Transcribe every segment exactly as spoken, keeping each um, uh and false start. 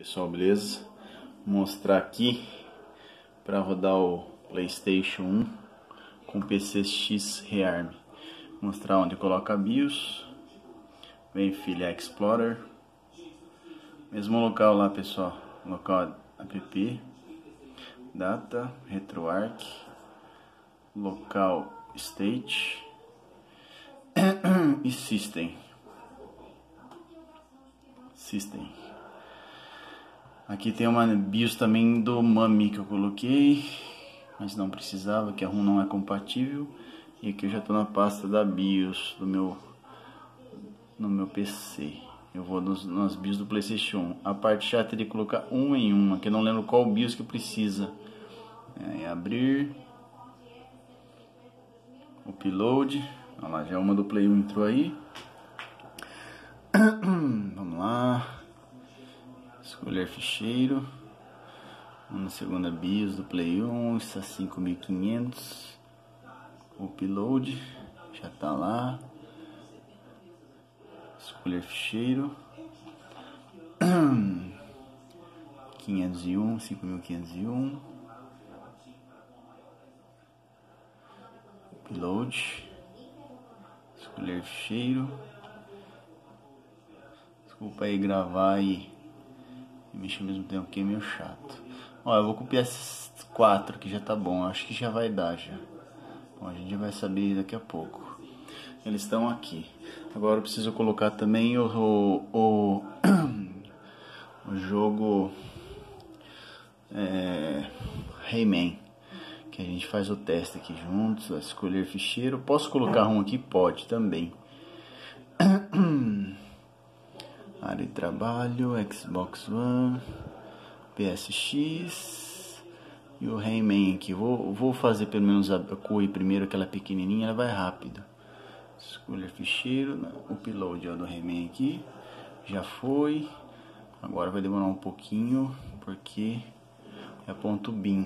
Pessoal, beleza? Vou mostrar aqui para rodar o PlayStation um com P C X Rearm. Vou mostrar onde coloca a BIOS, vem Filha Explorer, mesmo local lá, pessoal, local app, data, RetroArch, local state e system. System. Aqui tem uma BIOS também do Mami que eu coloquei, mas não precisava, que a ROM não é compatível. E aqui eu já estou na pasta da BIOS do meu, no meu P C. Eu vou nos, nas BIOS do PlayStation um. A parte chata teria que colocar um em uma, que eu não lembro qual BIOS que precisa. É, abrir. Upload. Olha lá, já uma do Play um entrou aí. Vamos lá. Escolher ficheiro. Na segunda BIOS do Play um, está cinco mil e quinhentos. Upload, já está lá. Escolher ficheiro. quinhentos e um, cinco mil quinhentos e um. Upload. Escolher ficheiro. Desculpa aí gravar e mexer ao mesmo tempo, que é meio chato. Ó, eu vou com o P S quatro que já tá bom, acho que já vai dar já. Bom, a gente vai saber daqui a pouco. Eles estão aqui. Agora eu preciso colocar também o, o, o, o jogo é, Rayman, que a gente faz o teste aqui juntos. Escolher ficheiro. Posso colocar um aqui? Pode também. Área de trabalho, Xbox One, P S X e o Rayman aqui. Vou, vou fazer pelo menos a C U I primeiro, aquela pequenininha, ela vai rápido. Escolher ficheiro, o upload ó, do Rayman aqui. Já foi. Agora vai demorar um pouquinho, porque é ponto bin.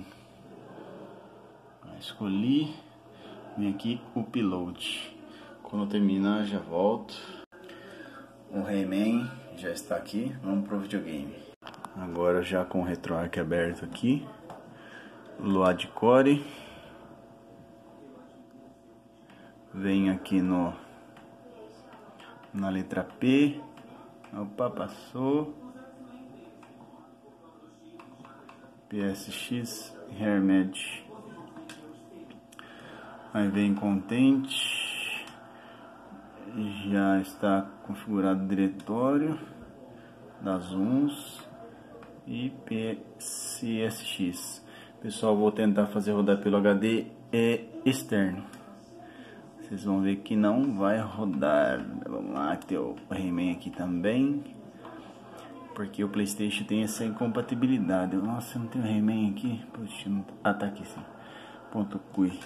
Escolhi. Vem aqui, upload. Quando eu terminar, já volto. O Rayman já está aqui, vamos pro videogame. Agora já com o RetroArch aberto aqui, Load Core, vem aqui no na letra P, opa, passou, P S X Hermed, aí vem Content. Já está configurado o diretório das uns e P C S X. Pessoal, vou tentar fazer rodar pelo H D externo. Vocês vão ver que não vai rodar. Vamos lá, tem o Rayman aqui também, porque o PlayStation tem essa incompatibilidade. Nossa, não tem o Rayman aqui. Puxa, não... Ah, tá aqui sim. Ponto C U I.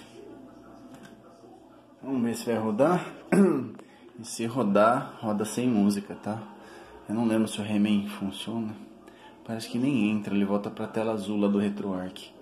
Vamos ver se vai rodar. E se rodar, roda sem música, tá? Eu não lembro se o Rayman funciona. Parece que nem entra, ele volta pra tela azul lá do RetroArch.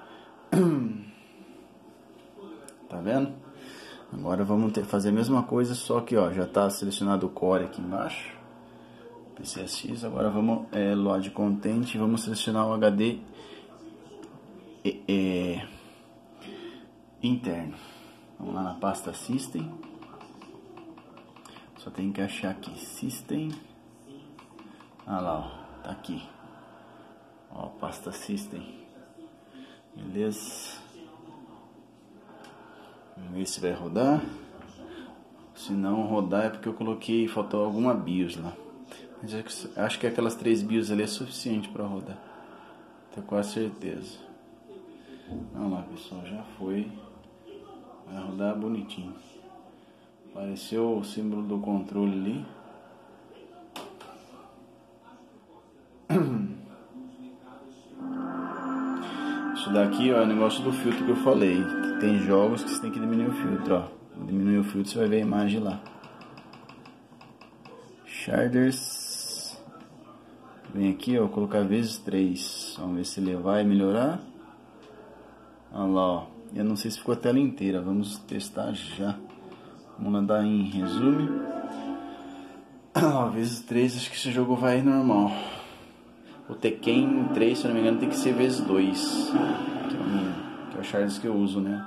Tá vendo? Agora vamos ter, fazer a mesma coisa, só que ó, já tá selecionado o Core aqui embaixo. P C S X, agora vamos é, Load Content, vamos selecionar o H D é, é, interno. Vamos lá na pasta System. Só tem que achar aqui, System. Ah lá, ó, tá aqui. Ó, pasta System. Beleza. Vamos ver se vai rodar. Se não rodar é porque eu coloquei, faltou alguma BIOS lá. Mas acho que aquelas três BIOS ali é suficiente para rodar. Tenho quase certeza. Vamos lá, pessoal, já foi. Vai rodar bonitinho. Apareceu o símbolo do controle ali. Isso daqui ó, é o negócio do filtro que eu falei. Que tem jogos que você tem que diminuir o filtro. Ó. Diminuir o filtro, você vai ver a imagem lá. Shaders. Vem aqui, ó, colocar vezes três. Vamos ver se ele vai melhorar. Olha lá, ó. Eu não sei se ficou a tela inteira. Vamos testar já. Vamos mandar em resumo. Ó, vezes três, acho que esse jogo vai normal. O Tekken três, se eu não me engano, tem que ser vezes dois. Que é o, que é o Charles que eu uso, né?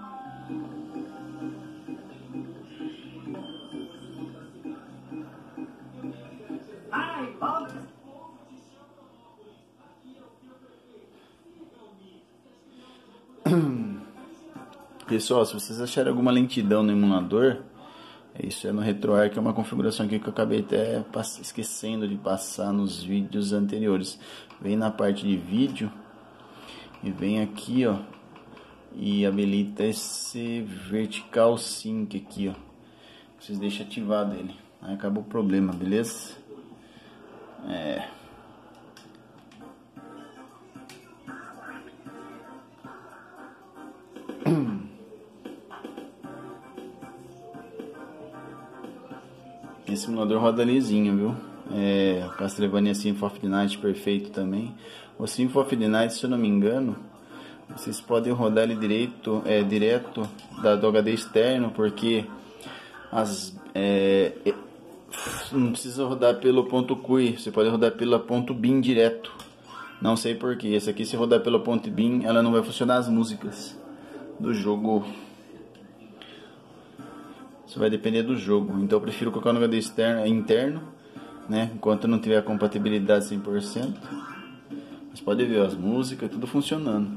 Pessoal, se vocês acharem alguma lentidão no emulador, isso é no RetroArch, é uma configuração aqui que eu acabei até esquecendo de passar nos vídeos anteriores. Vem na parte de vídeo e vem aqui, ó, e habilita esse vertical sync aqui, ó. Vocês deixam ativado ele, aí acabou o problema, beleza? É... Esse simulador roda lisinho, viu? É, o Castlevania Symphony of the Night perfeito também. O Symphony of the Night, se eu não me engano, vocês podem rodar ele direto, é, direto da, do H D externo, porque as, é, é, não precisa rodar pelo ponto C U I, você pode rodar pelo ponto bin direto. Não sei porquê. Esse aqui, se rodar pelo ponto bin, ela não vai funcionar as músicas do jogo. Isso vai depender do jogo, então eu prefiro colocar no H D externo, interno, né? Enquanto não tiver a compatibilidade cem por cento. Mas pode ver as músicas, tudo funcionando.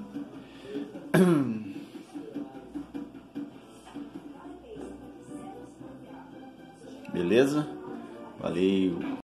Beleza? Valeu!